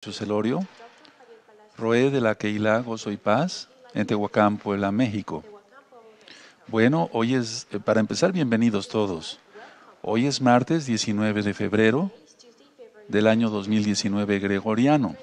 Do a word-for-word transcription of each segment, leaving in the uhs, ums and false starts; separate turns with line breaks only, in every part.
Celorio, Roé de la Keilah Gozo y Paz, en Tehuacán, Puebla, México. Bueno, hoy es, eh, para empezar, bienvenidos todos. Hoy es martes diecinueve de febrero del año dos mil diecinueve gregoriano.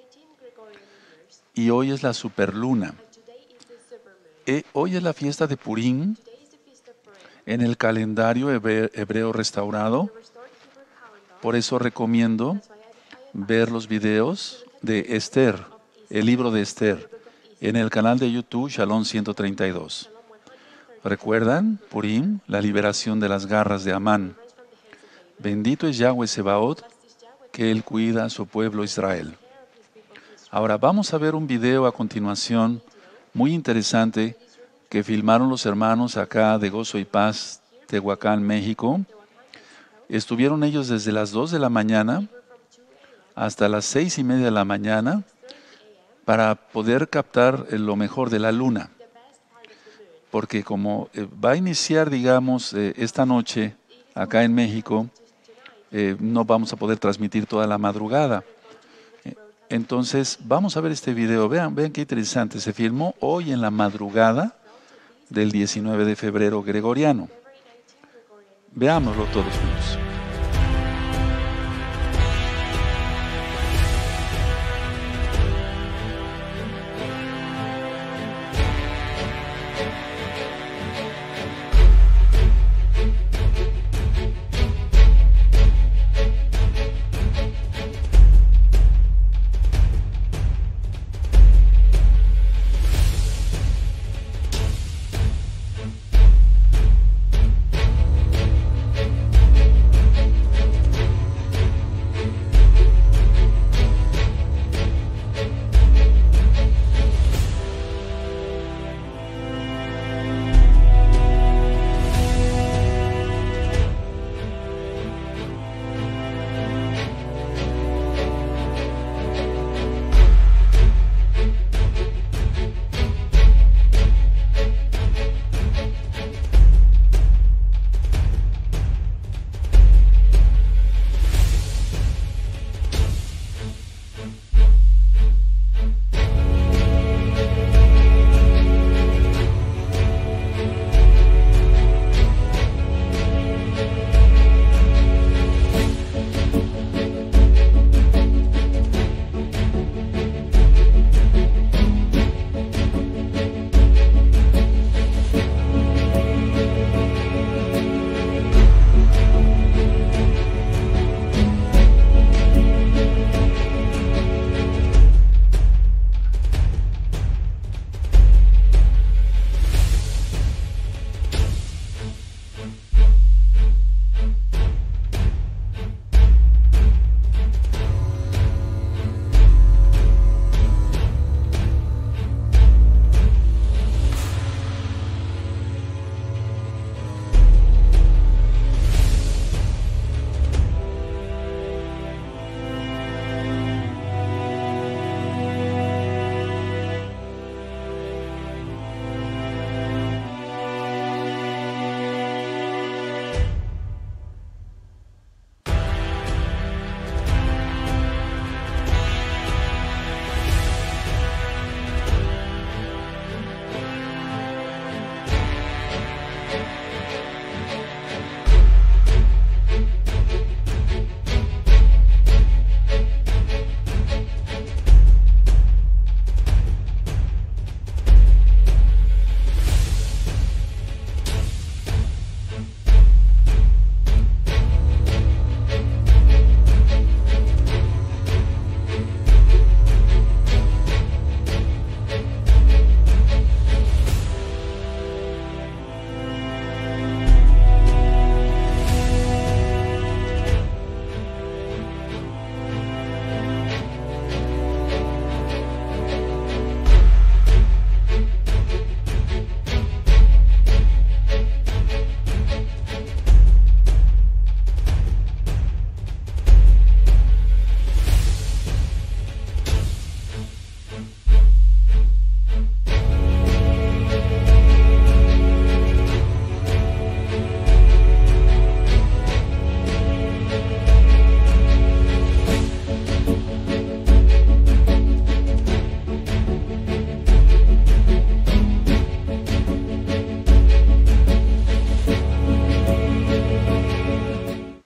Y hoy es la superluna. Eh, hoy es la fiesta de Purim en el calendario hebreo, hebreo restaurado. Por eso recomiendo ver los videos de Esther, el libro de Esther, en el canal de YouTube Shalom ciento treinta y dos. ¿Recuerdan? Purim, la liberación de las garras de Amán. Bendito es Yahweh Sebaot, que Él cuida a su pueblo Israel. Ahora vamos a ver un video a continuación muy interesante que filmaron los hermanos acá de Gozo y Paz, Tehuacán, México. Estuvieron ellos desde las dos de la mañana hasta las seis y media de la mañana para poder captar lo mejor de la luna. Porque como eh, va a iniciar, digamos, eh, esta noche acá en México, eh, no vamos a poder transmitir toda la madrugada. Eh, entonces, vamos a ver este video. Vean, vean qué interesante. Se filmó hoy en la madrugada del diecinueve de febrero gregoriano. Veámoslo todos juntos.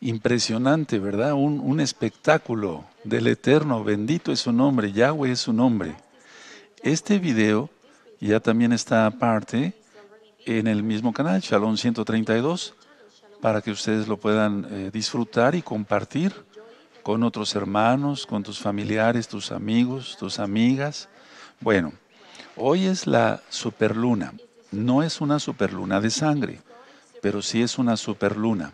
impresionante, ¿verdad? Un, un espectáculo del Eterno. Bendito es su nombre, Yahweh es su nombre. Este video ya también está aparte en el mismo canal, Shalom ciento treinta y dos, para que ustedes lo puedan eh, disfrutar y compartir con otros hermanos, con tus familiares, tus amigos, tus amigas. Bueno, hoy es la superluna. No es una superluna de sangre, pero sí es una superluna.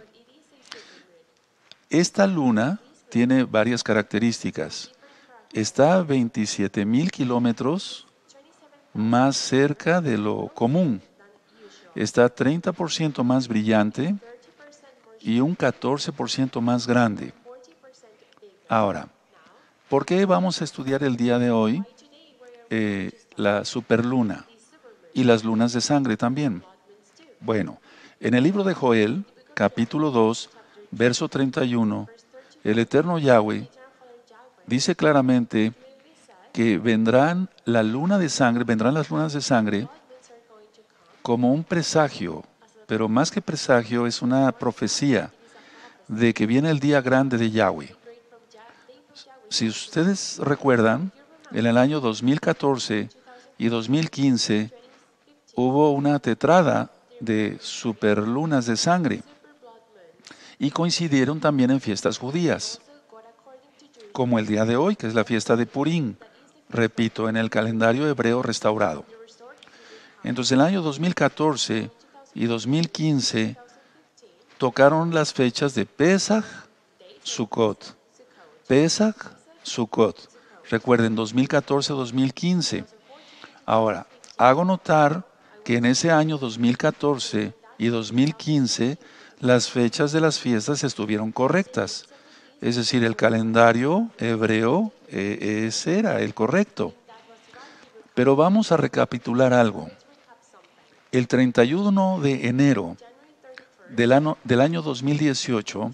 Esta luna tiene varias características. Está a veintisiete mil kilómetros más cerca de lo común. Está treinta por ciento más brillante y un catorce por ciento más grande. Ahora, ¿por qué vamos a estudiar el día de hoy eh, la superluna y las lunas de sangre también? Bueno, en el libro de Joel, capítulo dos, verso treinta y uno, el Eterno Yahweh dice claramente que vendrán la luna de sangre, vendrán las lunas de sangre como un presagio, pero más que presagio es una profecía de que viene el día grande de Yahweh. Si ustedes recuerdan, en el año dos mil catorce y dos mil quince hubo una tetrada de superlunas de sangre y coincidieron también en fiestas judías, como el día de hoy, que es la fiesta de Purim, repito, en el calendario hebreo restaurado. Entonces, el año dos mil catorce y dos mil quince tocaron las fechas de Pesach, Sukkot. Pesach, Sukkot. Recuerden, dos mil catorce a dos mil quince. Ahora, hago notar que en ese año dos mil catorce y dos mil quince las fechas de las fiestas estuvieron correctas. Es decir, el calendario hebreo eh, ese era el correcto. Pero vamos a recapitular algo. El treinta y uno de enero del año, del año dos mil dieciocho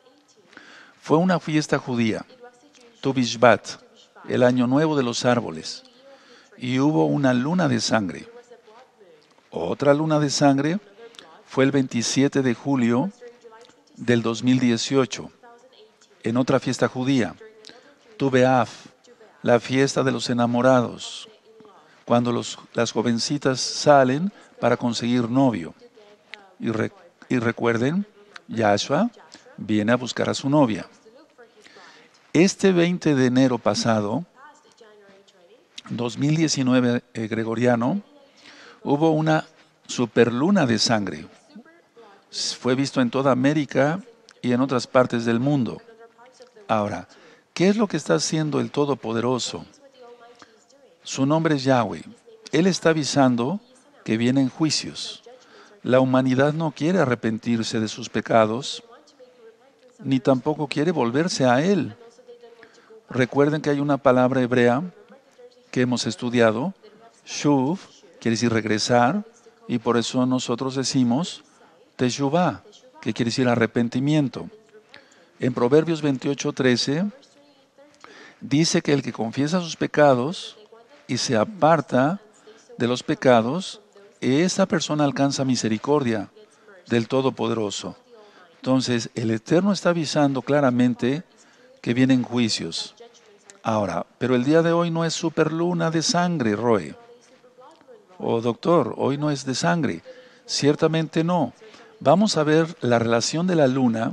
fue una fiesta judía, Tu Bishvat, el año nuevo de los árboles, y hubo una luna de sangre. Otra luna de sangre fue el veintisiete de julio del dos mil dieciocho, en otra fiesta judía, Tu Be'av, la fiesta de los enamorados, cuando los, las jovencitas salen para conseguir novio. Y, re, y recuerden, Yahshua viene a buscar a su novia. Este veinte de enero pasado, dos mil diecinueve eh, gregoriano, hubo una superluna de sangre. Fue visto en toda América y en otras partes del mundo. Ahora, ¿qué es lo que está haciendo el Todopoderoso? Su nombre es Yahweh. Él está avisando que vienen juicios. La humanidad no quiere arrepentirse de sus pecados, ni tampoco quiere volverse a Él. Recuerden que hay una palabra hebrea que hemos estudiado, shuv, quiere decir regresar, y por eso nosotros decimos teshuvah, que quiere decir arrepentimiento. En Proverbios veintiocho, trece, dice que el que confiesa sus pecados y se aparta de los pecados, esa persona alcanza misericordia del Todopoderoso. Entonces, el Eterno está avisando claramente que vienen juicios. Ahora, pero el día de hoy no es superluna de sangre, Roe. O doctor, hoy no es de sangre. Ciertamente no. Vamos a ver la relación de la luna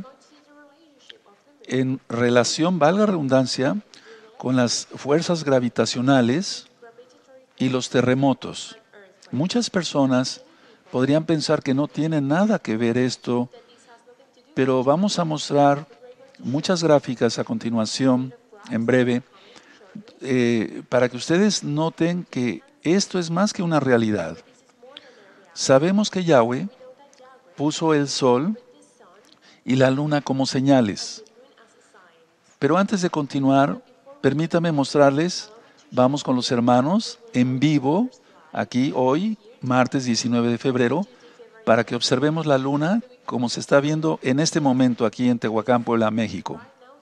en relación, valga la redundancia, con las fuerzas gravitacionales y los terremotos. Muchas personas podrían pensar que no tiene nada que ver esto, pero vamos a mostrar muchas gráficas a continuación, en breve, eh, para que ustedes noten que esto es más que una realidad. Sabemos que Yahweh puso el sol y la luna como señales. Pero antes de continuar, permítame mostrarles, vamos con los hermanos en vivo, aquí hoy, martes diecinueve de febrero, para que observemos la luna como se está viendo en este momento aquí en Tehuacán, Puebla, México.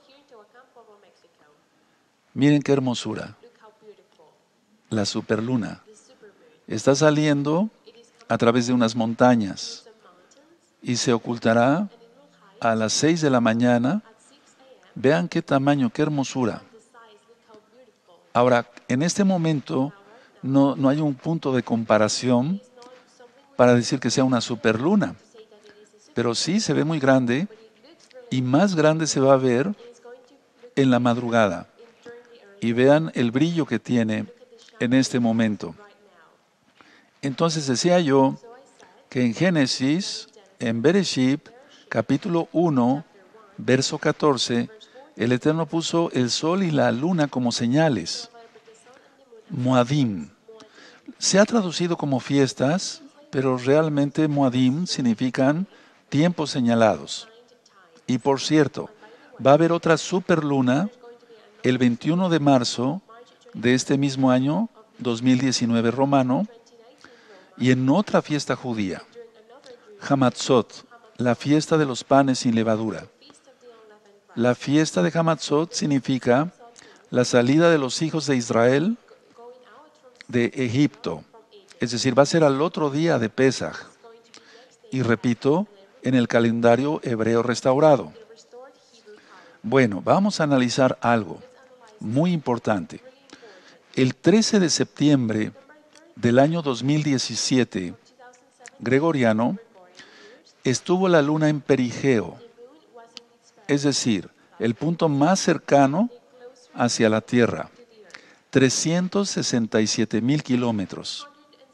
Miren qué hermosura. La superluna está saliendo a través de unas montañas y se ocultará a las seis de la mañana. Vean qué tamaño, qué hermosura. Ahora, en este momento no, no hay un punto de comparación para decir que sea una superluna, pero sí se ve muy grande y más grande se va a ver en la madrugada. Y vean el brillo que tiene en este momento. Entonces decía yo que en Génesis, en Bereshit, capítulo uno, verso catorce, el Eterno puso el sol y la luna como señales. Moadim. Se ha traducido como fiestas, pero realmente Moadim significan tiempos señalados. Y por cierto, va a haber otra superluna el veintiuno de marzo de este mismo año, dos mil diecinueve romano, y en otra fiesta judía, Hamatzot, la fiesta de los panes sin levadura. La fiesta de Hamatzot significa la salida de los hijos de Israel de Egipto. Es decir, va a ser al otro día de Pesaj. Y repito, en el calendario hebreo restaurado. Bueno, vamos a analizar algo muy importante. El trece de septiembre del año dos mil diecisiete, gregoriano, estuvo la luna en perigeo, es decir, el punto más cercano hacia la Tierra, trescientos sesenta y siete mil kilómetros.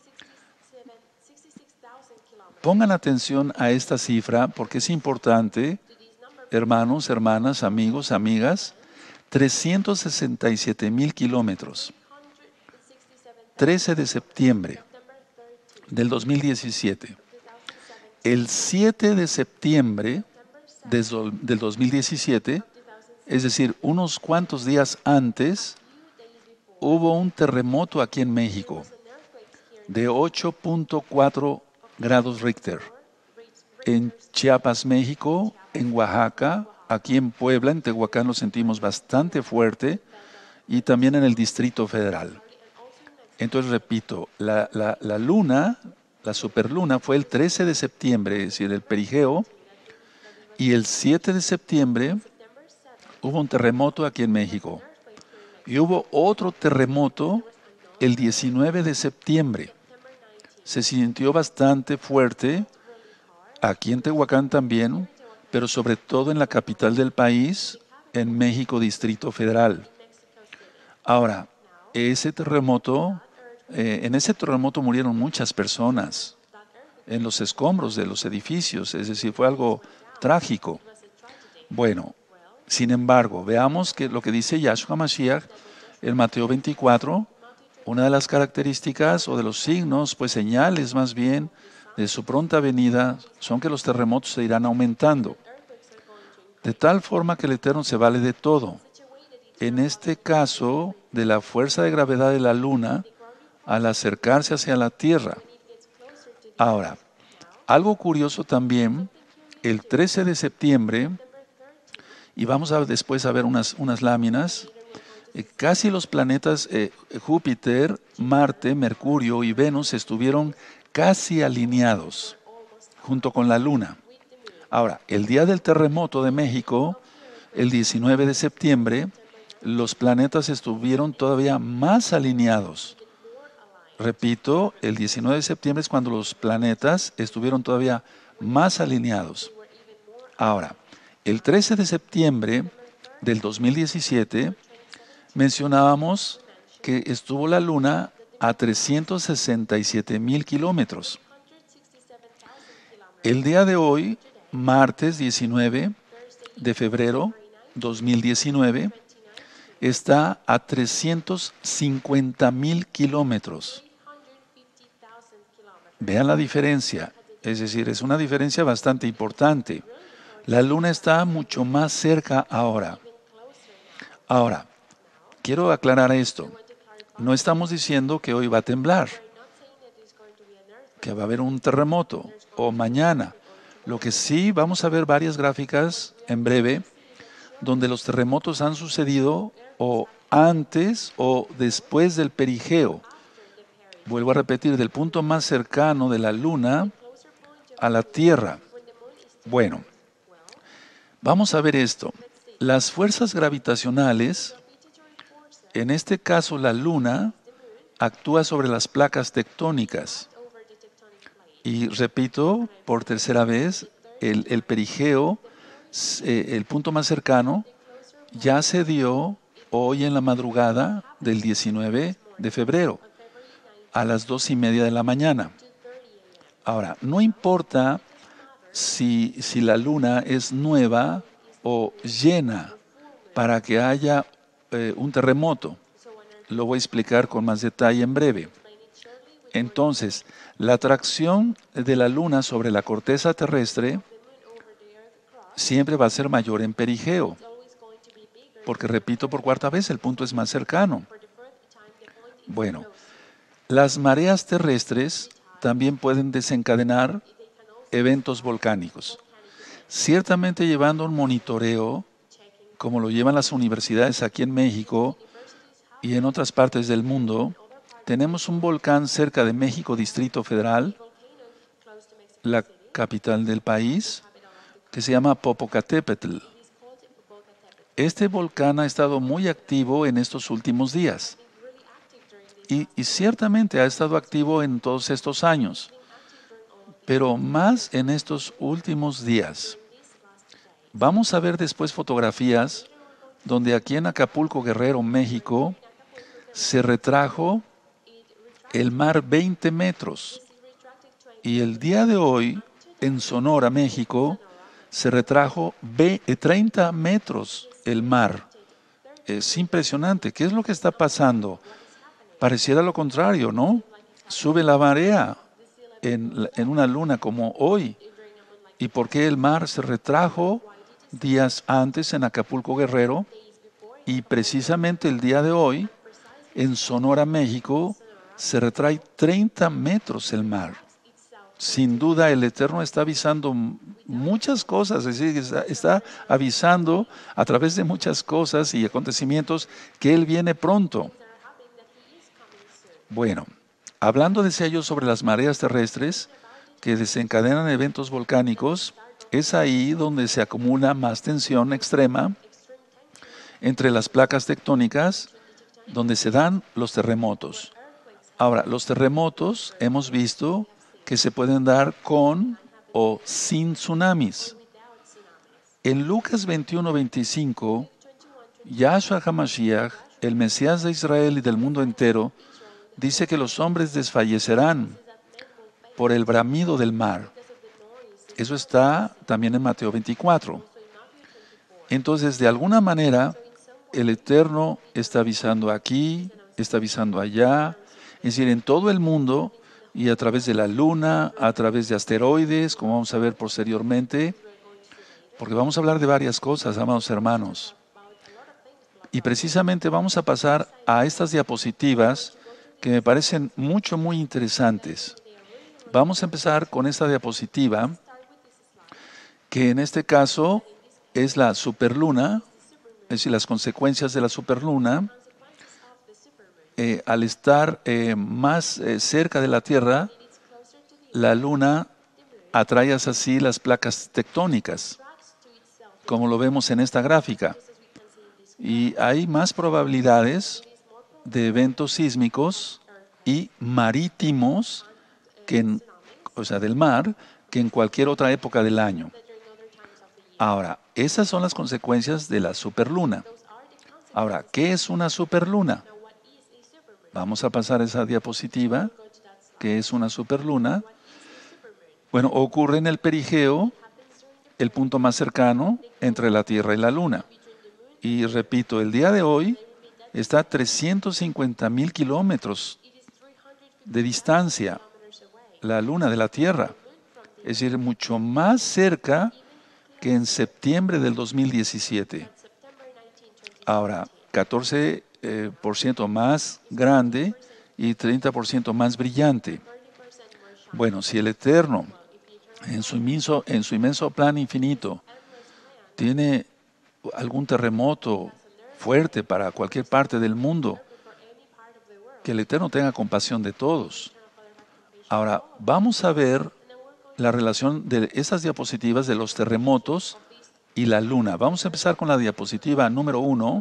Pongan atención a esta cifra porque es importante, hermanos, hermanas, amigos, amigas, trescientos sesenta y siete mil kilómetros. trece de septiembre del dos mil diecisiete. El siete de septiembre del dos mil diecisiete, es decir, unos cuantos días antes, hubo un terremoto aquí en México de ocho punto cuatro grados Richter. En Chiapas, México, en Oaxaca, aquí en Puebla, en Tehuacán lo sentimos bastante fuerte y también en el Distrito Federal. Entonces, repito, la, la, la luna, la superluna fue el trece de septiembre, es decir, el perigeo, y el siete de septiembre hubo un terremoto aquí en México. Y hubo otro terremoto el diecinueve de septiembre. Se sintió bastante fuerte, aquí en Tehuacán también, pero sobre todo en la capital del país, en México, Distrito Federal. Ahora, ese terremoto, eh, en ese terremoto murieron muchas personas en los escombros de los edificios, es decir, fue algo trágico. Bueno, sin embargo, veamos que lo que dice Yahshua Mashiach en Mateo veinticuatro, una de las características o de los signos, pues señales más bien, de su pronta venida, son que los terremotos se irán aumentando. De tal forma que el Eterno se vale de todo. En este caso, de la fuerza de gravedad de la luna al acercarse hacia la Tierra. Ahora, algo curioso también, el trece de septiembre, y vamos a después a ver unas, unas láminas, eh, casi los planetas eh, Júpiter, Marte, Mercurio y Venus estuvieron casi alineados junto con la luna. Ahora, el día del terremoto de México, el diecinueve de septiembre, los planetas estuvieron todavía más alineados. Repito, el diecinueve de septiembre es cuando los planetas estuvieron todavía más alineados. Ahora, el trece de septiembre del dos mil diecisiete, mencionábamos que estuvo la luna a trescientos sesenta y siete mil kilómetros. El día de hoy, martes diecinueve de febrero dos mil diecinueve, está a trescientos cincuenta mil kilómetros. Vean la diferencia, es decir, es una diferencia bastante importante. La luna está mucho más cerca ahora. Ahora, quiero aclarar esto. No estamos diciendo que hoy va a temblar, que va a haber un terremoto o mañana. Lo que sí, vamos a ver varias gráficas en breve donde los terremotos han sucedido o antes o después del perigeo. Vuelvo a repetir, del punto más cercano de la luna a la Tierra. Bueno, Vamos a ver esto. Las fuerzas gravitacionales, en este caso la Luna, actúa sobre las placas tectónicas. Y repito, por tercera vez, el, el perigeo, eh, el punto más cercano, ya se dio hoy en la madrugada del diecinueve de febrero, a las dos y media de la mañana. Ahora, no importa si, si la luna es nueva o llena para que haya eh, un terremoto. Lo voy a explicar con más detalle en breve. Entonces, la atracción de la luna sobre la corteza terrestre siempre va a ser mayor en perigeo, porque repito por cuarta vez, el punto es más cercano. Bueno, las mareas terrestres también pueden desencadenar eventos volcánicos. Ciertamente llevando un monitoreo, como lo llevan las universidades aquí en México y en otras partes del mundo, tenemos un volcán cerca de México, Distrito Federal, la capital del país, que se llama Popocatépetl. Este volcán ha estado muy activo en estos últimos días y, y ciertamente ha estado activo en todos estos años, pero más en estos últimos días. Vamos a ver después fotografías donde aquí en Acapulco, Guerrero, México, se retrajo el mar veinte metros. Y el día de hoy, en Sonora, México, se retrajo treinta metros el mar. Es impresionante. ¿Qué es lo que está pasando? Pareciera lo contrario, ¿no? Sube la marea en, en una luna como hoy. ¿Y por qué el mar se retrajo días antes en Acapulco, Guerrero? Y precisamente el día de hoy, en Sonora, México, se retrae treinta metros el mar. Sin duda, el Eterno está avisando muchas cosas, es decir, está, está avisando a través de muchas cosas y acontecimientos que Él viene pronto. Bueno, hablando, decía yo, sobre las mareas terrestres que desencadenan eventos volcánicos, es ahí donde se acumula más tensión extrema entre las placas tectónicas, donde se dan los terremotos. Ahora, los terremotos hemos visto que se pueden dar con o sin tsunamis. En Lucas veintiuno veinticinco, Yahshua HaMashiach, el Mesías de Israel y del mundo entero, dice que los hombres desfallecerán por el bramido del mar. Eso está también en Mateo veinticuatro. Entonces, de alguna manera, el Eterno está avisando aquí, está avisando allá, es decir, en todo el mundo y a través de la luna, a través de asteroides, como vamos a ver posteriormente, porque vamos a hablar de varias cosas, amados hermanos. Y precisamente vamos a pasar a estas diapositivas que me parecen mucho, muy interesantes. Vamos a empezar con esta diapositiva, que en este caso es la superluna, es decir, las consecuencias de la superluna. Eh, al estar eh, más eh, cerca de la Tierra, la Luna atrae hacia sí las placas tectónicas, como lo vemos en esta gráfica. Y hay más probabilidades de eventos sísmicos y marítimos, que en, o sea, del mar, que en cualquier otra época del año. Ahora, esas son las consecuencias de la superluna. Ahora, ¿qué es una superluna? Vamos a pasar esa diapositiva, que es una superluna. Bueno, ocurre en el perigeo, el punto más cercano entre la Tierra y la Luna. Y repito, el día de hoy está a trescientos cincuenta mil kilómetros de distancia la Luna de la Tierra. Es decir, mucho más cerca que en septiembre del dos mil diecisiete. Ahora, catorce por ciento más grande y treinta por ciento más brillante. Bueno, si el Eterno, en su inmenso, en su inmenso plan infinito, tiene algún terremoto fuerte para cualquier parte del mundo, que el Eterno tenga compasión de todos. Ahora, vamos a ver la relación de esas diapositivas de los terremotos y la luna. Vamos a empezar con la diapositiva número uno.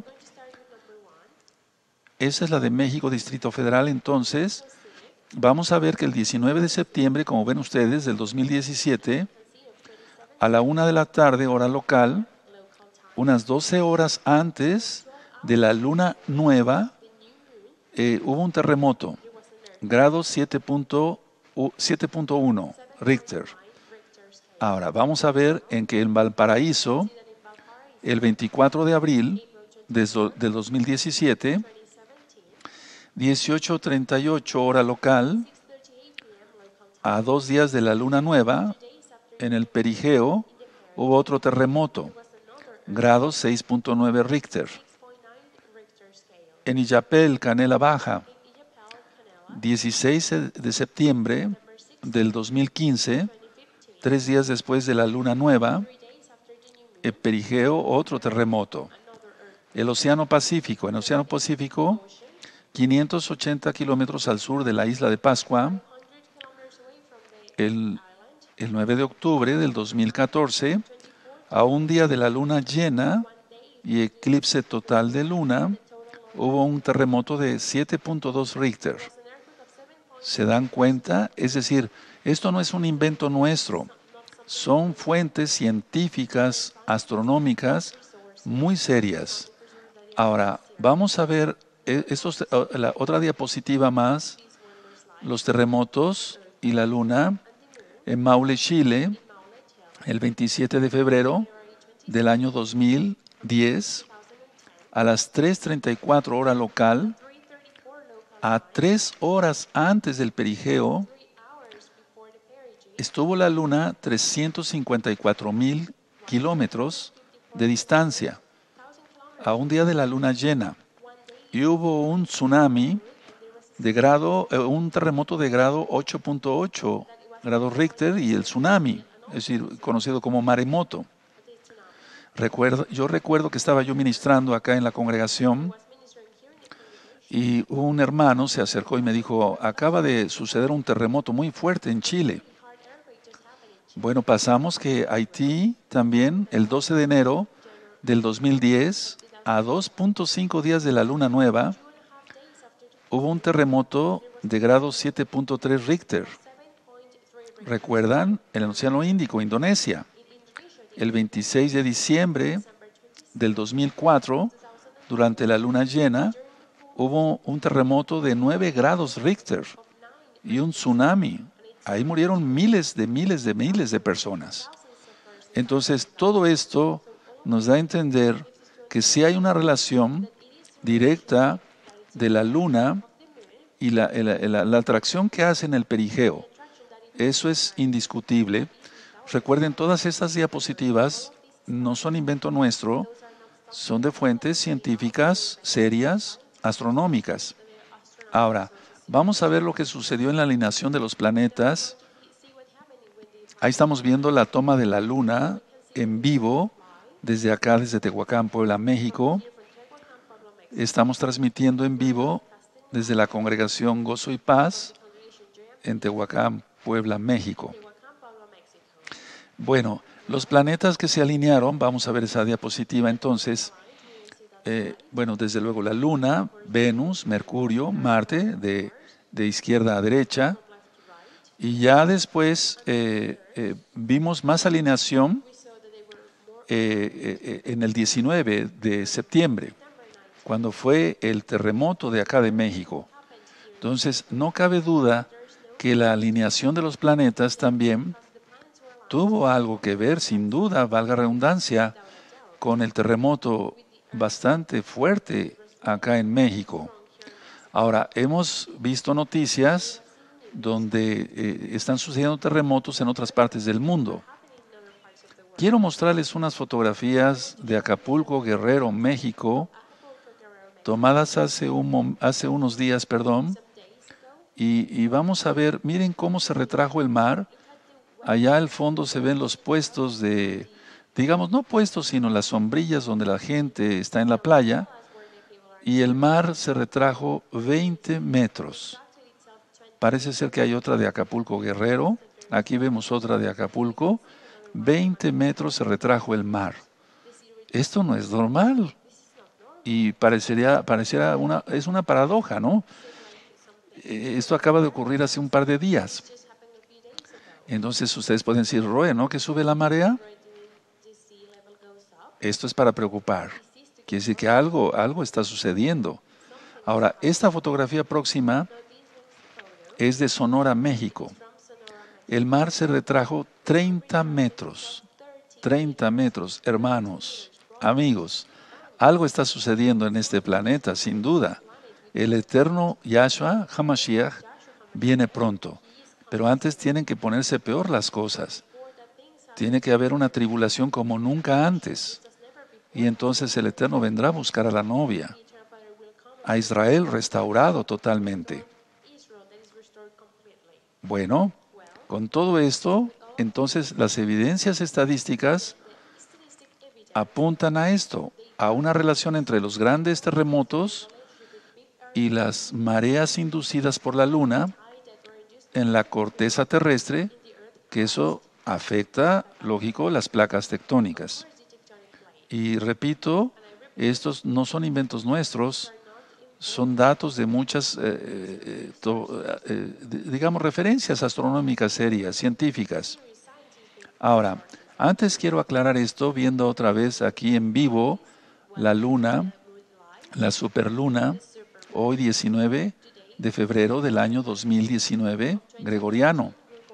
Esa es la de México, Distrito Federal. Entonces, vamos a ver que el diecinueve de septiembre, como ven ustedes, del dos mil diecisiete, a la una de la tarde, hora local, unas doce horas antes de la luna nueva, eh, hubo un terremoto, grado siete punto uno Richter. Ahora, vamos a ver en que en Valparaíso, el veinticuatro de abril de, del dos mil diecisiete, dieciocho treinta y ocho hora local, a dos días de la luna nueva, en el perigeo, hubo otro terremoto, grado seis punto nueve Richter. En Illapel, Canela Baja, dieciséis de septiembre del dos mil quince, tres días después de la luna nueva, el perigeo, otro terremoto. El Océano Pacífico, en el Océano Pacífico, quinientos ochenta kilómetros al sur de la isla de Pascua, el, el nueve de octubre del dos mil catorce, a un día de la luna llena y eclipse total de luna, hubo un terremoto de siete punto dos Richter. ¿Se dan cuenta? Es decir, esto no es un invento nuestro. Son fuentes científicas, astronómicas, muy serias. Ahora, vamos a ver estos, la otra diapositiva más, los terremotos y la luna en Maule, Chile, el veintisiete de febrero del año dos mil diez, a las tres treinta y cuatro hora local, a tres horas antes del perigeo, estuvo la luna trescientos cincuenta y cuatro mil kilómetros de distancia, a un día de la luna llena, y hubo un tsunami de grado, eh, un terremoto de grado ocho punto ocho grados Richter y el tsunami, es decir, conocido como maremoto. Recuerdo, yo recuerdo que estaba yo ministrando acá en la congregación y un hermano se acercó y me dijo, acaba de suceder un terremoto muy fuerte en Chile. Bueno, pasamos que Haití también, el doce de enero del dos mil diez, a dos punto cinco días de la luna nueva, hubo un terremoto de grado siete punto tres Richter. ¿Recuerdan? En el Océano Índico, Indonesia. El veintiséis de diciembre del dos mil cuatro, durante la luna llena, hubo un terremoto de nueve grados Richter y un tsunami. Ahí murieron miles de miles de miles de personas. Entonces, todo esto nos da a entender que sí hay una relación directa de la luna y la, la, la, la atracción que hace en el perigeo. Eso es indiscutible. Recuerden, todas estas diapositivas no son invento nuestro, son de fuentes científicas, serias, astronómicas. Ahora, vamos a ver lo que sucedió en la alineación de los planetas. Ahí estamos viendo la toma de la luna en vivo, desde acá, desde Tehuacán, Puebla, México. Estamos transmitiendo en vivo desde la congregación Gozo y Paz en Tehuacán, Puebla, México. Bueno, los planetas que se alinearon, vamos a ver esa diapositiva entonces. Eh, bueno, desde luego la Luna, Venus, Mercurio, Marte, de, de izquierda a derecha. Y ya después eh, eh, vimos más alineación eh, eh, en el diecinueve de septiembre, cuando fue el terremoto de acá de México. Entonces, no cabe duda que la alineación de los planetas también tuvo algo que ver, sin duda, valga redundancia, con el terremoto bastante fuerte acá en México. Ahora, hemos visto noticias donde eh, están sucediendo terremotos en otras partes del mundo. Quiero mostrarles unas fotografías de Acapulco, Guerrero, México, tomadas hace, un, hace unos días, perdón, y, y vamos a ver, miren cómo se retrajo el mar. Allá al fondo se ven los puestos de, digamos, no puestos, sino las sombrillas donde la gente está en la playa, y el mar se retrajo veinte metros. Parece ser que hay otra de Acapulco, Guerrero. Aquí vemos otra de Acapulco. veinte metros se retrajo el mar. Esto no es normal. Y parecería, pareciera una, es una paradoja, ¿no? Eh, Esto acaba de ocurrir hace un par de días. Entonces ustedes pueden decir, Roe, ¿no? Que sube la marea. Esto es para preocupar. Quiere decir que algo, algo está sucediendo. Ahora, esta fotografía próxima es de Sonora, México. El mar se retrajo treinta metros. treinta metros, hermanos, amigos. Algo está sucediendo en este planeta, sin duda. El eterno Yahshua HaMashiach viene pronto. Pero antes tienen que ponerse peor las cosas. Tiene que haber una tribulación como nunca antes. Y entonces el Eterno vendrá a buscar a la novia, a Israel restaurado totalmente. Bueno, con todo esto, entonces las evidencias estadísticas apuntan a esto, a una relación entre los grandes terremotos y las mareas inducidas por la luna en la corteza terrestre, que eso afecta, lógico, las placas tectónicas. Y repito, estos no son inventos nuestros, son datos de muchas, eh, eh, to, eh, digamos, referencias astronómicas serias, científicas. Ahora, antes quiero aclarar esto, viendo otra vez aquí en vivo la luna, la superluna, hoy diecinueve de febrero del año dos mil diecinueve, gregoriano.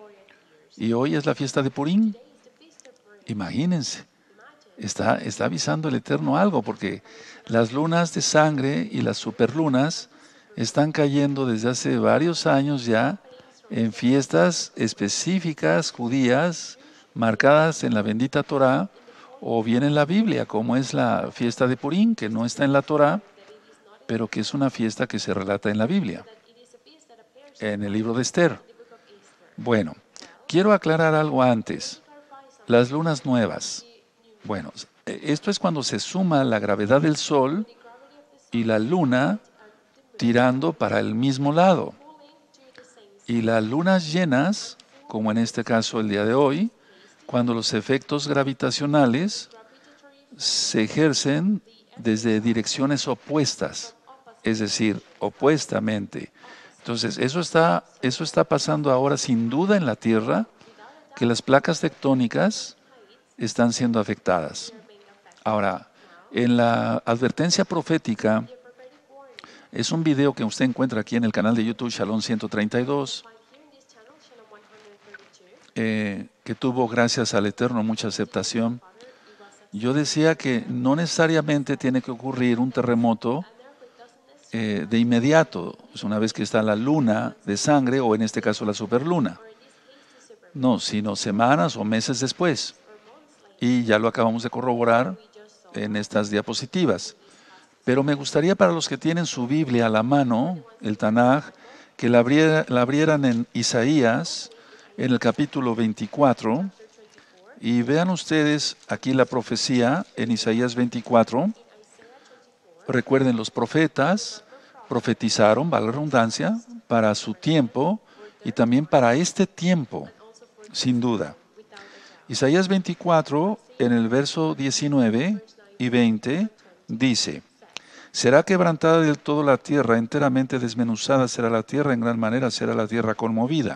Y hoy es la fiesta de Purim. Imagínense. Está, está avisando el Eterno algo, porque las lunas de sangre y las superlunas están cayendo desde hace varios años ya en fiestas específicas judías marcadas en la bendita Torá o bien en la Biblia, como es la fiesta de Purim, que no está en la Torá, pero que es una fiesta que se relata en la Biblia, en el libro de Esther. Bueno, quiero aclarar algo antes. Las lunas nuevas. Bueno, esto es cuando se suma la gravedad del Sol y la Luna tirando para el mismo lado. Y las lunas llenas, como en este caso el día de hoy, cuando los efectos gravitacionales se ejercen desde direcciones opuestas, es decir, opuestamente. Entonces, eso está, eso está pasando ahora sin duda en la Tierra, que las placas tectónicas están siendo afectadas. Ahora, en la advertencia profética, es un video que usted encuentra aquí en el canal de YouTube Shalom ciento treinta y dos, eh, que tuvo, gracias al Eterno, mucha aceptación. Yo decía que no necesariamente tiene que ocurrir un terremoto eh, de inmediato, pues una vez que está la luna de sangre, o en este caso la superluna. No, sino semanas o meses después. Y ya lo acabamos de corroborar en estas diapositivas. Pero me gustaría, para los que tienen su Biblia a la mano, el Tanaj, que la, abriera, la abrieran en Isaías, en el capítulo veinticuatro, y vean ustedes aquí la profecía en Isaías veinticuatro. Recuerden, los profetas profetizaron, vale la redundancia, para su tiempo y también para este tiempo, sin duda. Isaías veinticuatro, en el verso diecinueve y veinte, dice: será quebrantada del todo la tierra, enteramente desmenuzada será la tierra, en gran manera será la tierra conmovida.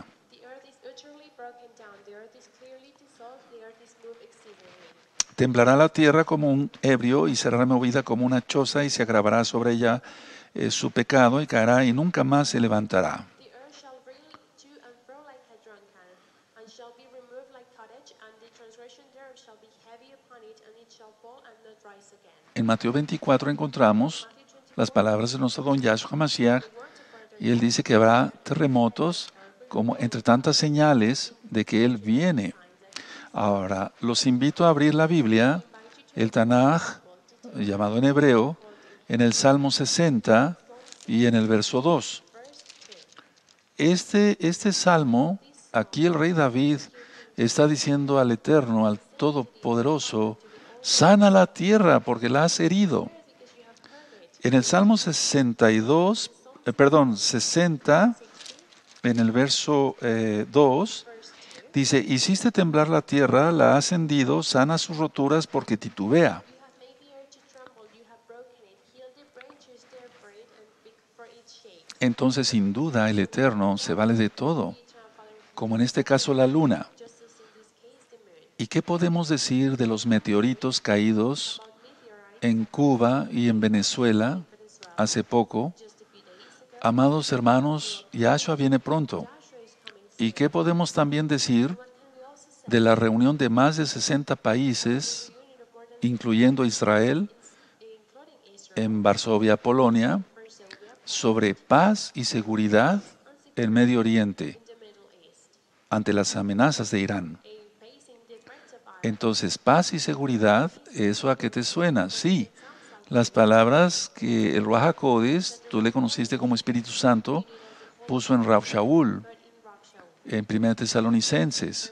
Temblará la tierra como un ebrio y será removida como una choza y se agravará sobre ella eh, su pecado y caerá y nunca más se levantará. En Mateo veinticuatro encontramos las palabras de nuestro don Yahshua HaMashiach, y él dice que habrá terremotos como entre tantas señales de que él viene. Ahora, los invito a abrir la Biblia, el Tanaj, llamado en hebreo, en el Salmo sesenta y en el verso dos. Este, este salmo, aquí el rey David está diciendo al Eterno, al Todopoderoso: sana la tierra porque la has herido. En el Salmo sesenta y dos, eh, perdón, sesenta, en el verso eh, dos, dice: hiciste temblar la tierra, la has hendido, sana sus roturas porque titubea. entonces sin duda el Eterno se vale de todo, como en este caso la luna. ¿Y qué podemos decir de los meteoritos caídos en Cuba y en Venezuela hace poco? Amados hermanos, Yahshua viene pronto. ¿Y qué podemos también decir de la reunión de más de sesenta países, incluyendo Israel, en Varsovia, Polonia, sobre paz y seguridad en Medio Oriente ante las amenazas de Irán? Entonces, paz y seguridad, ¿eso a qué te suena? Sí, las palabras que el Ruach HaKodesh, tú le conociste como Espíritu Santo, puso en Rav Shaul, en Primera Tesalonicenses.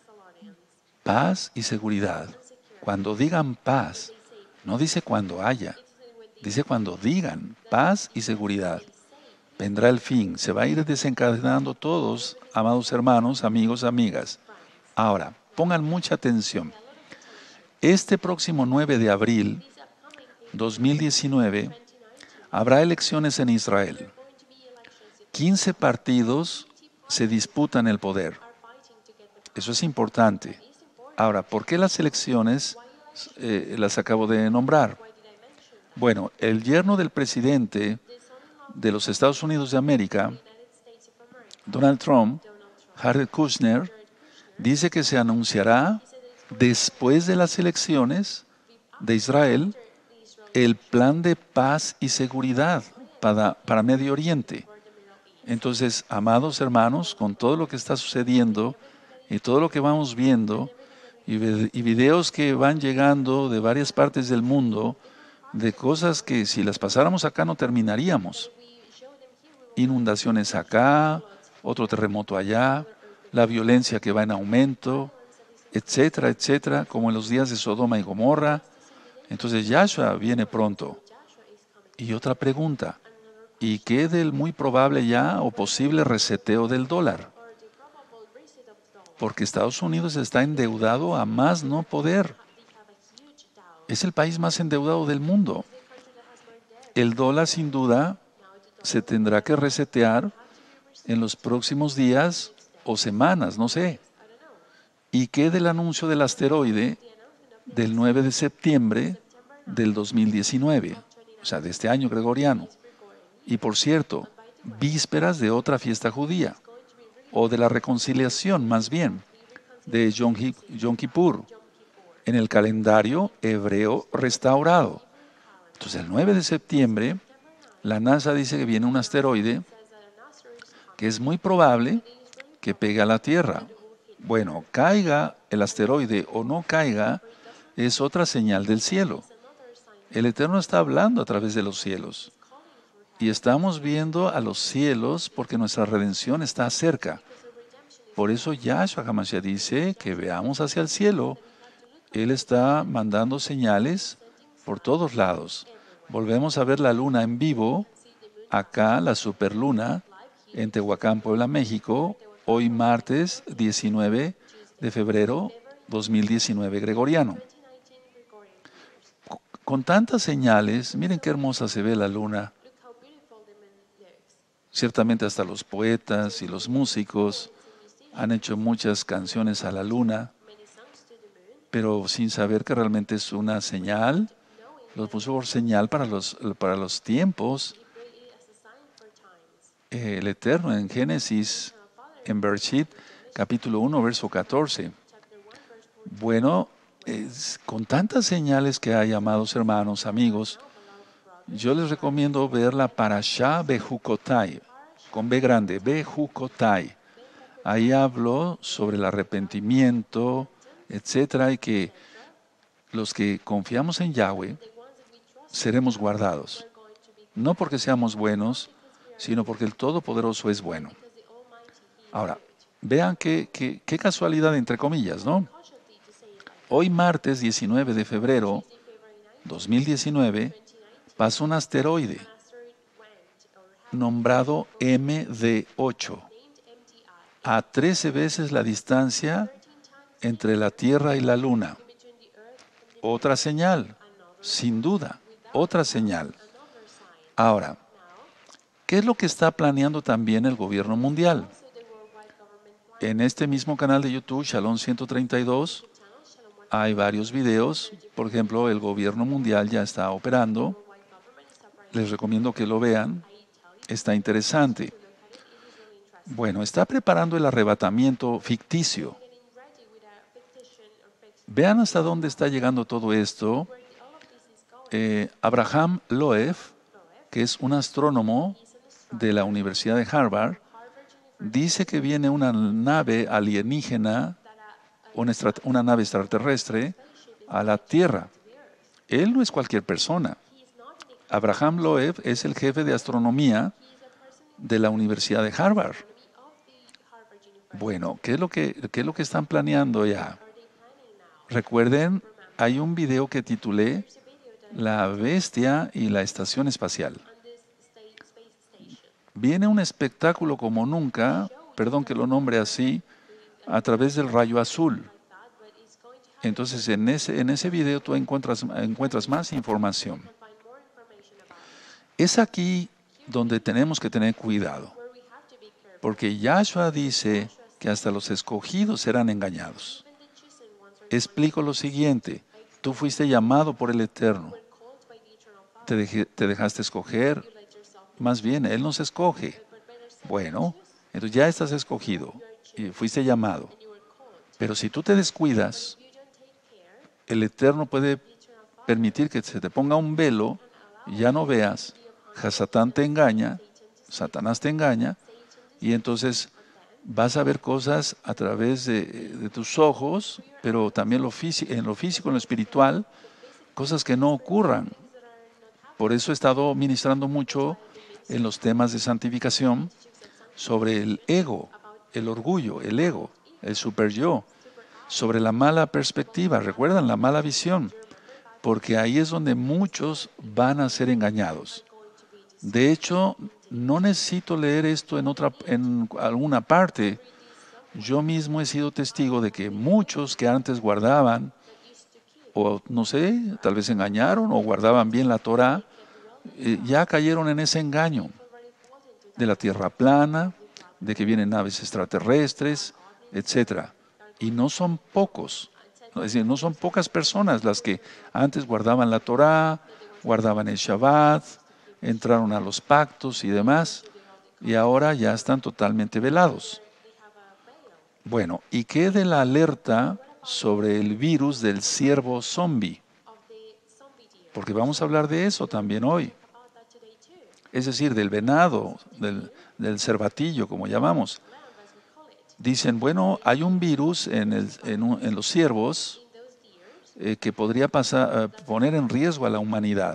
Paz y seguridad. Cuando digan paz, no dice cuando haya, dice cuando digan paz y seguridad. Vendrá el fin, se va a ir desencadenando todos, amados hermanos, amigos, amigas. Ahora, pongan mucha atención. Este próximo nueve de abril dos mil diecinueve habrá elecciones en Israel. quince partidos se disputan el poder. Eso es importante. Ahora, ¿por qué las elecciones eh, las acabo de nombrar? Bueno, el yerno del presidente de los Estados Unidos de América, Donald Trump, Jared Kushner, dice que se anunciará después de las elecciones de Israel el plan de paz y seguridad para, para Medio Oriente. Entonces, amados hermanos, con todo lo que está sucediendo y todo lo que vamos viendo y, y videos que van llegando de varias partes del mundo, de cosas que si las pasáramos acá no terminaríamos. Inundaciones acá, otro terremoto allá, la violencia que va en aumento, etcétera, etcétera, como en los días de Sodoma y Gomorra. Entonces Yahshua viene pronto. Y otra pregunta, ¿y qué del muy probable ya o posible reseteo del dólar? Porque Estados Unidos está endeudado a más no poder. Es el país más endeudado del mundo. El dólar sin duda se tendrá que resetear en los próximos días o semanas, no sé. ¿Y qué del anuncio del asteroide del nueve de septiembre del dos mil diecinueve? O sea, de este año gregoriano. Y por cierto, vísperas de otra fiesta judía, o de la reconciliación más bien, de Yom, Yom Kippur, en el calendario hebreo restaurado. Entonces, el nueve de septiembre, la NASA dice que viene un asteroide que es muy probable que pegue a la Tierra. Bueno, caiga el asteroide o no caiga, es otra señal del cielo. El Eterno está hablando a través de los cielos. Y estamos viendo a los cielos porque nuestra redención está cerca. Por eso Yahshua HaMashiach dice que veamos hacia el cielo. Él está mandando señales por todos lados. Volvemos a ver la luna en vivo, acá la superluna, en Tehuacán, Puebla, México, hoy martes diecinueve de febrero dos mil diecinueve gregoriano. Con tantas señales, miren qué hermosa se ve la luna. Ciertamente hasta los poetas y los músicos han hecho muchas canciones a la luna, pero sin saber que realmente es una señal. Lo puso por señal para los, para los tiempos. Eh, el Eterno en Génesis, en Bereshit, capítulo uno, verso catorce. Bueno, es, con tantas señales que hay, amados hermanos, amigos, yo les recomiendo ver la Parashá Bejucotai, con B grande, Bejucotai. Ahí hablo sobre el arrepentimiento, etcétera, y que los que confiamos en Yahweh seremos guardados. No porque seamos buenos, sino porque el Todopoderoso es bueno. Ahora, vean qué, qué, qué casualidad, entre comillas, ¿no? Hoy martes diecinueve de febrero dos mil diecinueve pasó un asteroide nombrado M D ocho a trece veces la distancia entre la Tierra y la Luna. Otra señal, sin duda, otra señal. Ahora, ¿Qué es lo que está planeando también el gobierno mundial? En este mismo canal de YouTube, Shalom ciento treinta y dos, hay varios videos. Por ejemplo, el gobierno mundial ya está operando. Les recomiendo que lo vean. Está interesante. Bueno, está preparando el arrebatamiento ficticio. Vean hasta dónde está llegando todo esto. Eh, Abraham Loeb, que es un astrónomo de la Universidad de Harvard, dice que viene una nave alienígena, una, una nave extraterrestre, a la Tierra. Él no es cualquier persona. Abraham Loeb es el jefe de astronomía de la Universidad de Harvard. Bueno, ¿qué es lo que, qué es lo que están planeando ya? Recuerden, hay un video que titulé La Bestia y la Estación Espacial. Viene un espectáculo como nunca, perdón que lo nombre así, a través del rayo azul. Entonces, en ese, en ese video tú encuentras, encuentras más información. Es aquí donde tenemos que tener cuidado, porque Yahshua dice que hasta los escogidos serán engañados. Explico lo siguiente: tú fuiste llamado por el Eterno, te, dejé, te dejaste escoger, más bien Él nos escoge. Bueno, entonces ya estás escogido y fuiste llamado, pero si tú te descuidas, el Eterno puede permitir que se te ponga un velo y ya no veas. Satán te engaña, Satanás te engaña, y entonces vas a ver cosas a través de, de tus ojos, pero también lo físico, en lo físico, en lo espiritual, cosas que no ocurran. Por eso he estado ministrando mucho en los temas de santificación sobre el ego, el orgullo, el ego, el super yo, sobre la mala perspectiva, ¿recuerdan? La mala visión, porque ahí es donde muchos van a ser engañados. De hecho, no necesito leer esto en otra, en alguna parte. Yo mismo he sido testigo de que muchos que antes guardaban, o no sé, tal vez engañaron o guardaban bien la Torah, eh, ya cayeron en ese engaño de la tierra plana, de que vienen naves extraterrestres, etcétera. Y no son pocos, es decir, no son pocas personas las que antes guardaban la Torah, guardaban el Shabbat, entraron a los pactos y demás, y ahora ya están totalmente velados. Bueno, ¿y qué de la alerta sobre el virus del ciervo zombie? Porque vamos a hablar de eso también hoy. Es decir, del venado, del, del cervatillo, como llamamos. Dicen, bueno, hay un virus en, el, en, un, en los ciervos eh, que podría pasar, eh, poner en riesgo a la humanidad.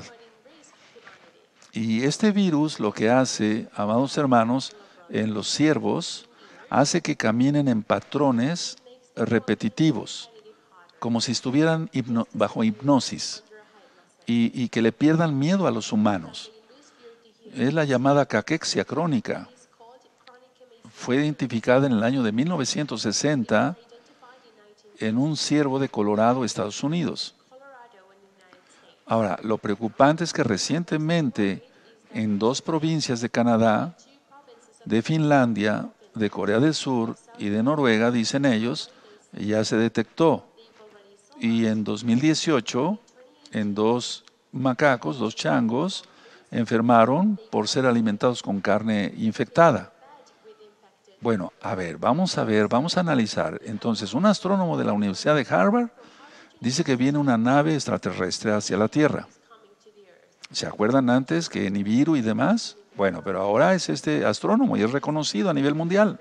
Y este virus lo que hace, amados hermanos, en los ciervos, hace que caminen en patrones repetitivos, como si estuvieran hipno, bajo hipnosis, y, y que le pierdan miedo a los humanos. Es la llamada caquexia crónica. Fue identificada en el año de mil novecientos sesenta en un ciervo de Colorado, Estados Unidos. Ahora, lo preocupante es que recientemente en dos provincias de Canadá, de Finlandia, de Corea del Sur y de Noruega, dicen ellos, ya se detectó. Y en dos mil dieciocho, en dos macacos, dos changos, enfermaron por ser alimentados con carne infectada. Bueno, a ver, vamos a ver, vamos a analizar. Entonces, un astrónomo de la Universidad de Harvard dice que viene una nave extraterrestre hacia la Tierra. ¿Se acuerdan antes que Nibiru y demás? Bueno, pero ahora es este astrónomo y es reconocido a nivel mundial.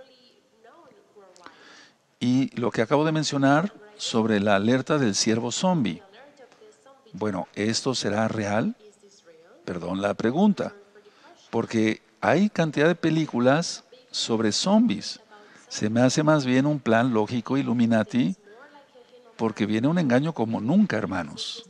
Y lo que acabo de mencionar sobre la alerta del ciervo zombie. Bueno, ¿esto será real? Perdón la pregunta. Porque hay cantidad de películas sobre zombies. Se me hace más bien un plan lógico Illuminati, porque viene un engaño como nunca, hermanos.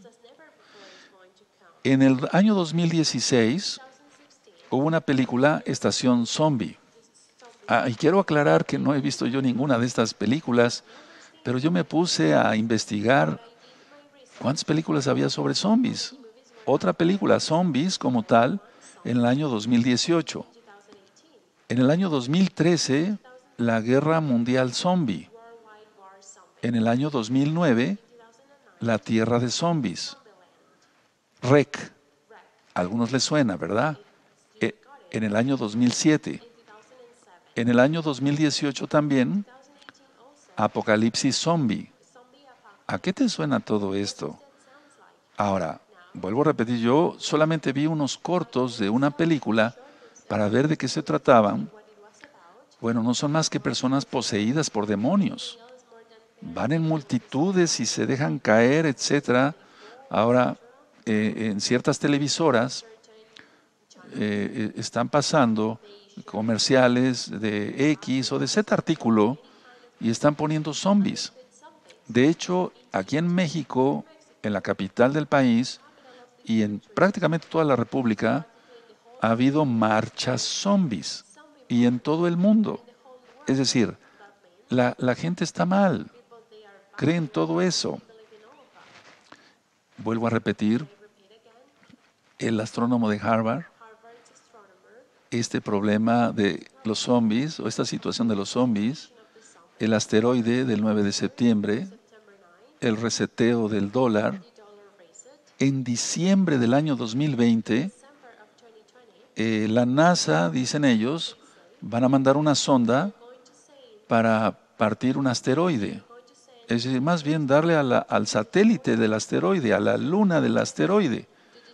En el año dos mil dieciséis hubo una película, Estación Zombie. Ah, y quiero aclarar que no he visto yo ninguna de estas películas, pero yo me puse a investigar cuántas películas había sobre zombies. Otra película, Zombies como tal, en el año dos mil dieciocho. En el año dos mil trece, la Guerra Mundial Zombie. En el año dos mil nueve, la Tierra de Zombies. REC. A algunos les suena, ¿verdad? E- En el año dos mil siete. En el año dos mil dieciocho también, Apocalipsis Zombie. ¿A qué te suena todo esto? Ahora, vuelvo a repetir, yo solamente vi unos cortos de una película para ver de qué se trataban. Bueno, no son más que personas poseídas por demonios. Van en multitudes y se dejan caer, etcétera. Ahora, eh, en ciertas televisoras eh, eh, están pasando comerciales de X o de Z artículo y están poniendo zombies. De hecho, aquí en México, en la capital del país y en prácticamente toda la República, ha habido marchas zombies y en todo el mundo. Es decir, la, la gente está mal, creen todo eso. Vuelvo a repetir, el astrónomo de Harvard, este problema de los zombies o esta situación de los zombies, el asteroide del nueve de septiembre, el reseteo del dólar, en diciembre del año dos mil veinte, eh, la NASA, dicen ellos, van a mandar una sonda para partir un asteroide. Es decir, más bien darle a la- al satélite del asteroide, a la luna del asteroide.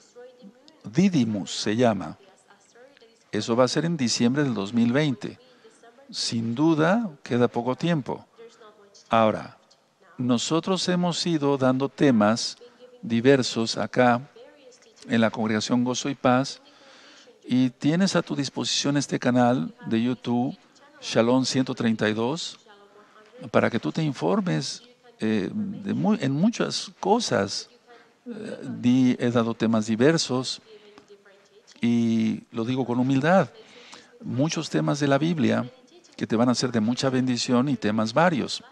Didymos se llama. Eso va a ser en diciembre del dos mil veinte. Sin duda, queda poco tiempo. Ahora, nosotros hemos ido dando temas diversos acá en la Congregación Gozo y Paz y tienes a tu disposición este canal de YouTube, Shalom ciento treinta y dos, para que tú te informes eh, de mu- en muchas cosas. Eh, di- he dado temas diversos y lo digo con humildad. Muchos temas de la Biblia que te van a ser de mucha bendición y temas varios.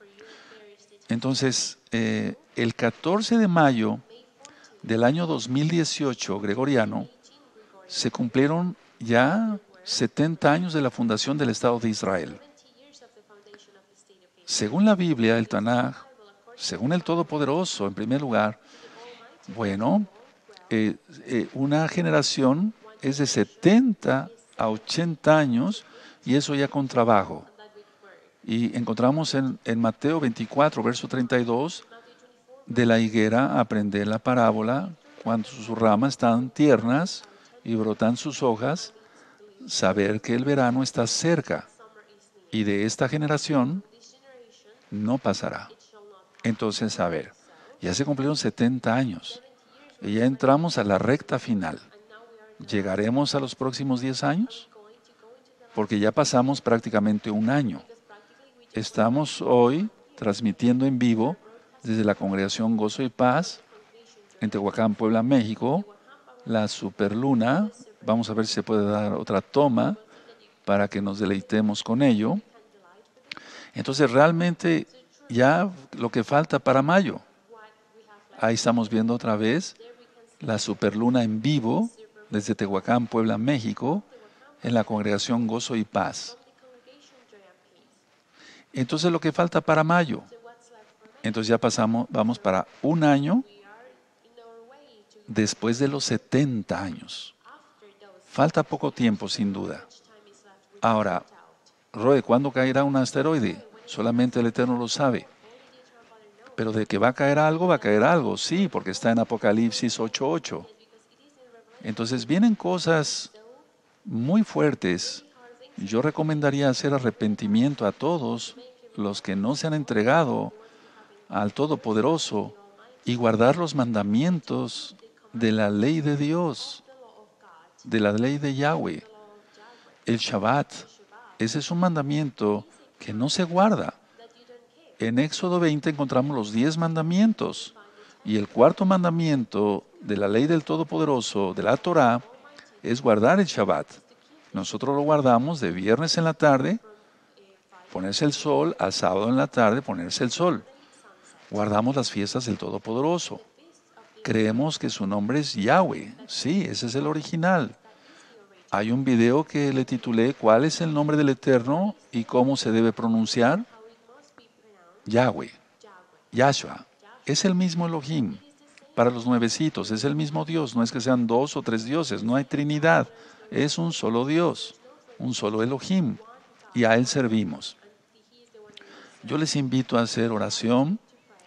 Entonces, eh, el catorce de mayo del año dos mil dieciocho, gregoriano, se cumplieron ya setenta años de la fundación del Estado de Israel. Según la Biblia, el Tanaj, según el Todopoderoso, en primer lugar, bueno, eh, eh, una generación es de setenta a ochenta años y eso ya con trabajo. Y encontramos en, en Mateo veinticuatro, verso treinta y dos, de la higuera aprender la parábola, cuando sus ramas están tiernas y brotan sus hojas, saber que el verano está cerca y de esta generación no pasará. Entonces, a ver, ya se cumplieron setenta años y ya entramos a la recta final. ¿Llegaremos a los próximos diez años? Porque ya pasamos prácticamente un año. Estamos hoy transmitiendo en vivo desde la Congregación Gozo y Paz en Tehuacán, Puebla, México, la superluna. Vamos a ver si se puede dar otra toma para que nos deleitemos con ello. Entonces, realmente ya lo que falta para mayo. Ahí estamos viendo otra vez la superluna en vivo desde Tehuacán, Puebla, México, en la Congregación Gozo y Paz. Entonces, lo que falta para mayo. Entonces ya pasamos, vamos para un año después de los setenta años. Falta poco tiempo, sin duda. Ahora, Roe, ¿cuándo caerá un asteroide? Solamente el Eterno lo sabe. Pero de que va a caer algo, va a caer algo, sí, porque está en Apocalipsis ocho ocho. Entonces vienen cosas muy fuertes. Yo recomendaría hacer arrepentimiento a todos los que no se han entregado al Todopoderoso y guardar los mandamientos de la ley de Dios, de la ley de Yahweh. El Shabbat, ese es un mandamiento que no se guarda. En Éxodo veinte encontramos los diez mandamientos y el cuarto mandamiento de la ley del Todopoderoso, de la Torah, es guardar el Shabbat. Nosotros lo guardamos de viernes en la tarde, ponerse el sol, a sábado en la tarde, ponerse el sol. Guardamos las fiestas del Todopoderoso. Creemos que su nombre es Yahweh. Sí, ese es el original. Hay un video que le titulé ¿Cuál es el nombre del Eterno y cómo se debe pronunciar? Yahweh, Yahshua. Es el mismo Elohim. Para los nuevecitos, es el mismo Dios. No es que sean dos o tres dioses, no hay Trinidad. Es un solo Dios, un solo Elohim. Y a Él servimos. Yo les invito a hacer oración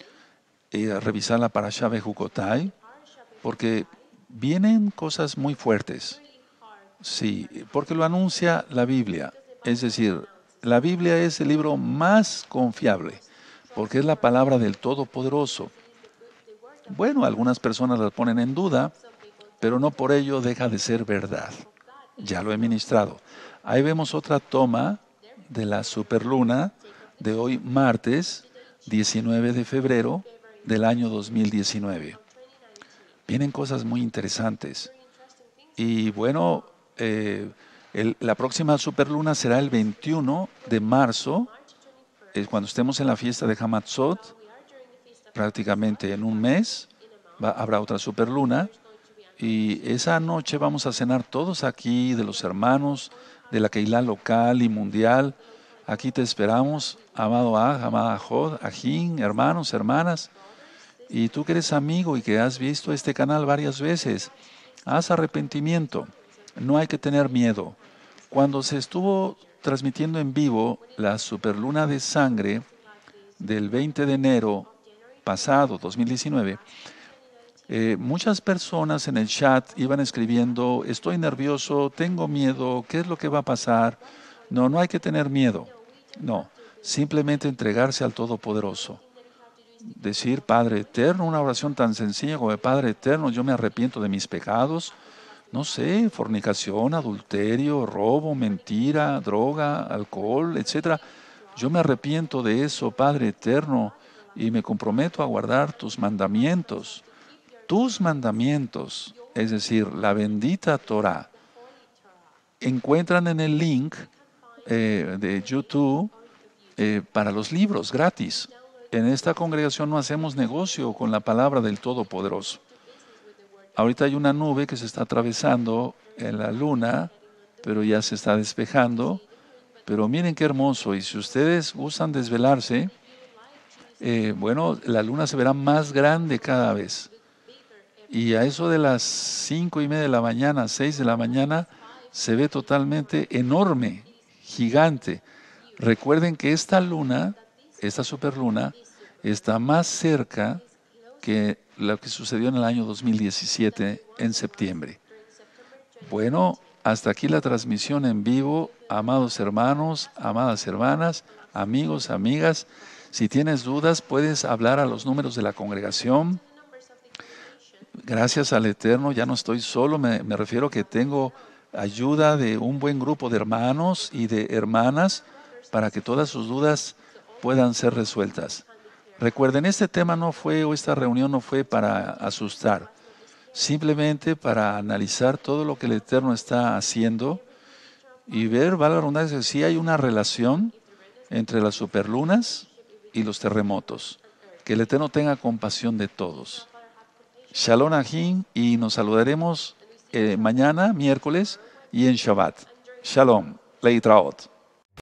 y a revisar la Parashá Bejucotai, porque vienen cosas muy fuertes. Sí, porque lo anuncia la Biblia. Es decir, la Biblia es el libro más confiable, porque es la palabra del Todopoderoso. Bueno, algunas personas la ponen en duda, pero no por ello deja de ser verdad. Ya lo he ministrado. Ahí vemos otra toma de la superluna de hoy, martes diecinueve de febrero del año dos mil diecinueve. Vienen cosas muy interesantes. Y bueno, eh, el, la próxima superluna será el veintiuno de marzo, eh, cuando estemos en la fiesta de Hamatzot, prácticamente en un mes, va, habrá otra superluna. Y esa noche vamos a cenar todos aquí, de los hermanos, de la Keilah local y mundial. Aquí te esperamos, amado Aj, amada Jod, Ajín, hermanos, hermanas. Y tú que eres amigo y que has visto este canal varias veces, haz arrepentimiento. No hay que tener miedo. Cuando se estuvo transmitiendo en vivo la superluna de sangre del veinte de enero pasado, dos mil diecinueve, eh, muchas personas en el chat iban escribiendo, estoy nervioso, tengo miedo, ¿qué es lo que va a pasar? No, no hay que tener miedo. No, simplemente entregarse al Todopoderoso. Decir, Padre Eterno, una oración tan sencilla como de Padre Eterno, yo me arrepiento de mis pecados, no sé, fornicación, adulterio, robo, mentira, droga, alcohol, etcétera. Yo me arrepiento de eso, Padre Eterno, y me comprometo a guardar tus mandamientos. Tus mandamientos, es decir, la bendita Torah. Encuentran en el link eh, de YouTube eh, para los libros gratis. En esta congregación no hacemos negocio con la palabra del Todopoderoso. Ahorita hay una nube que se está atravesando en la luna, pero ya se está despejando. Pero miren qué hermoso. Y si ustedes gustan desvelarse, eh, bueno, la luna se verá más grande cada vez. Y a eso de las cinco y media de la mañana, seis de la mañana, se ve totalmente enorme, gigante. Recuerden que esta luna, esta superluna, está más cerca que lo que sucedió en el año dos mil diecisiete, en septiembre. Bueno, hasta aquí la transmisión en vivo, amados hermanos, amadas hermanas, amigos, amigas. Si tienes dudas, puedes hablar a los números de la congregación. Gracias al Eterno, ya no estoy solo, me, me refiero que tengo ayuda de un buen grupo de hermanos y de hermanas para que todas sus dudas puedan ser resueltas. Recuerden, este tema no fue, o esta reunión no fue para asustar, simplemente para analizar todo lo que el Eterno está haciendo y ver, vale la redundancia, si hay una relación entre las superlunas y los terremotos. Que el Eterno tenga compasión de todos. Shalom Ajin, y nos saludaremos eh, mañana, miércoles, y en Shabbat. Shalom, Leitraot.